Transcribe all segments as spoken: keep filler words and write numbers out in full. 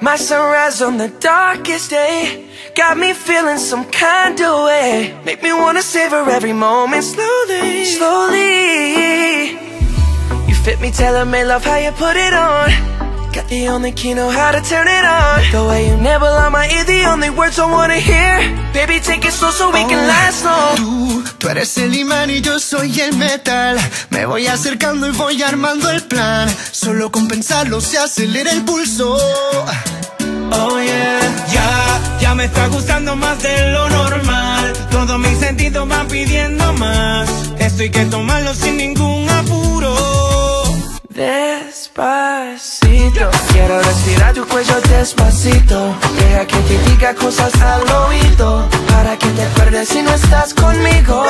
My sunrise on the darkest day got me feeling some kind of way. Make me wanna savor every moment slowly, slowly. You fit me, tailor-made, love how you put it on. Got the only key, know how to turn it on. The way you never lie my ear, the only words I wanna hear. Baby, take it slow so we can last long. Tú, tú eres el imán y yo soy el metal. Me voy acercando y voy armando el plan. Solo con pensarlo se acelera el pulso. Oh yeah, ya, ya me está gustando más de lo normal. Todos mis sentidos van pidiendo más. Esto hay que tomarlo sin ningún apuro. Despacito, quiero respirar tu cuello despacito. Deja que te diga cosas al oído, para que te acuerdes si no estás conmigo.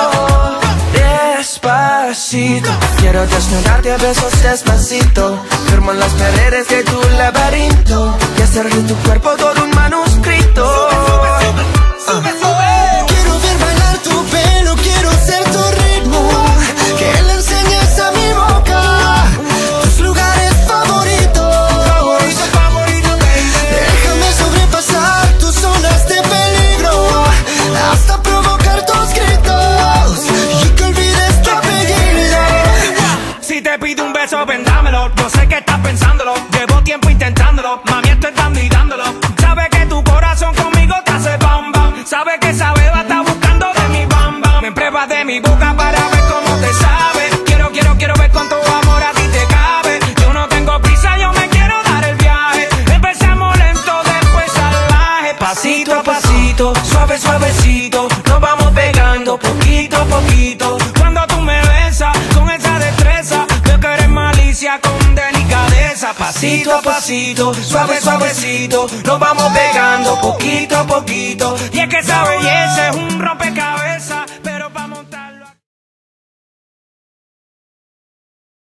Despacito, quiero desnudarte a besos despacito. Firmo en las paredes de tu laberinto y hacer de tu cuerpo todo un manuscrito. Sube, sube, sube. Quiero ver bailar tu pelo, quiero ser tu ritmo. Que le enseñes a mi boca tus lugares favoritos. Favorito, favorito, baby. Déjame sobrepasar tus zonas de peligro, hasta provocar tus gritos y que olvides tu apellido. Si te pido un beso, ven dámelo. Yo sé que estás pensándolo, llevo tiempo intentándolo. Mami, estoy dando y dándolo. Sabes que tu corazón conmigo te hace bam bam. Sabes que esa beba está buscando de mi bam bam. Me pruebas de mi boca para ver cómo te sabe. Quiero, quiero, quiero ver cuánto amor a ti te cabe. Yo no tengo prisa, yo me quiero dar el viaje. Empezamos lento, después salvaje. Pasito a pasito, suave, suavecito. Nos vamos pegando poquito a poquito. Cuando tú me besas con esa destreza, veo que eres malicia con delicadeza. Pasito a pasito, suave, suavecito. Nos vamos pegando poquito a poquito. Y es que esa belleza es